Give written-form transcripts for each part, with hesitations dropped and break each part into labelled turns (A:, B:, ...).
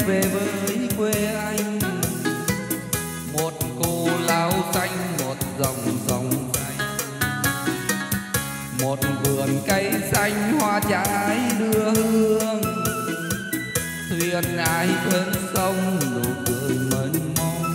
A: về với quê anh. Một cô lao xanh, một dòng sông xanh, một vườn cây xanh hoa trái đưa hương. Thuyền ai bên sông nụ cười mênh mông.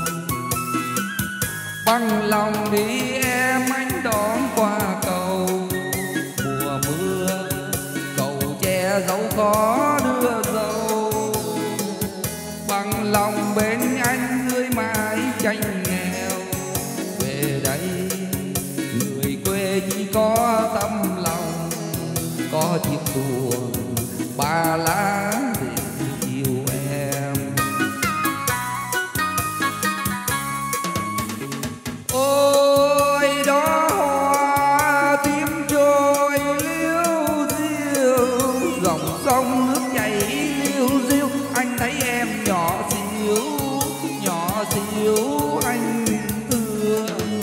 A: Bằng lòng đi em anh đón qua cầu. Mùa mưa cầu che dấu khó đưa dâu. Bằng lòng bên anh người mãi tranh nghèo. Về đây người quê chỉ có tấm lòng, có chiếc xuồng ba lá để chiều em. Ôi đó hoa tím trôi liêu diêu, dòng sông nước chảy liêu diêu. Anh thấy em nhỏ xíu anh thương.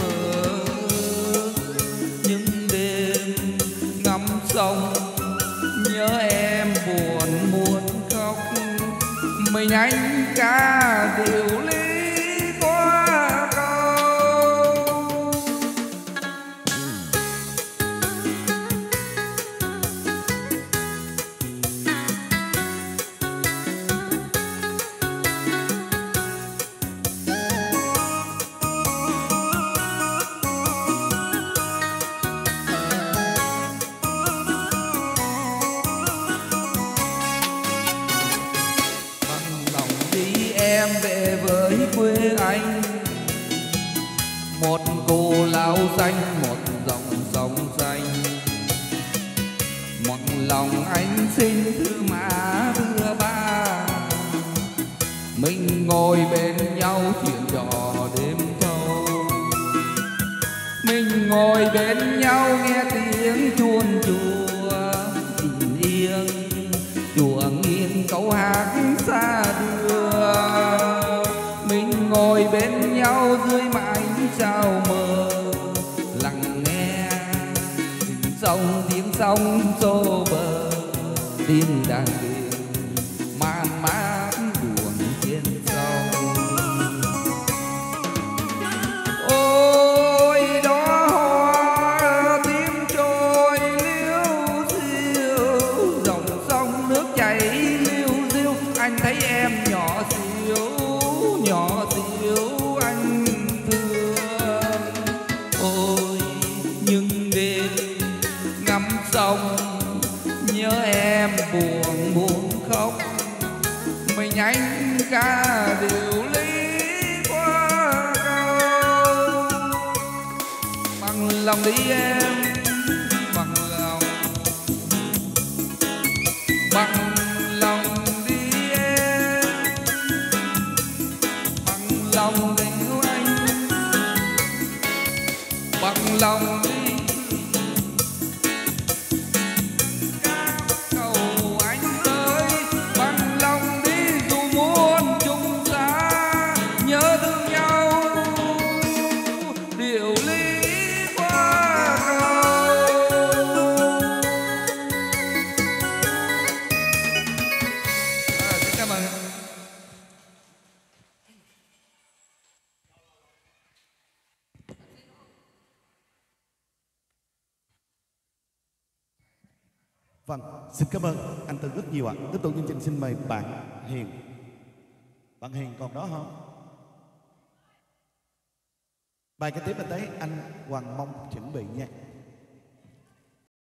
A: Những đêm ngắm sông nhớ em buồn muốn khóc. Mình anh ca điều ly qua câu. Em về với quê anh. Một cô lao xanh, một dòng sông xanh. Một lòng anh xin thứ má thưa ba. Mình ngồi bên nhau chuyện trò đêm thâu. Mình ngồi bên nhau nghe tiếng chuông chùa. Tình yên chùa nghiêng câu hát xa đưa. Mình ngồi bên nhau dưới mái sao mờ. Lặng nghe tiếng sông xô bờ. Tiếng đàn thuyền man mát buồn trên sông. Ôi đó hoa tím trôi liêu xiêu, dòng sông nước chảy liêu diêu. Anh thấy em nhỏ xíu anh thương. Ôi nhưng đêm ngắm sông nhớ em buồn muốn khóc. Mình anh ca điều ly qua câu. Bằng lòng đi em, bằng lòng, bằng lòng đi em, bằng lòng yêu anh, bằng lòng đi. Cầu anh tới bằng lòng đi dù muôn chung xa. Nhớ thương nhau điều ly qua cầu. Xin cảm ơn.
B: Vâng, xin cảm ơn anh Tân rất nhiều ạ. Tiếp tục chương trình xin mời bạn Hiền. Bạn Hiền còn đó không? Bài kế tiếp là tới anh Hoàng Mông chuẩn bị nha.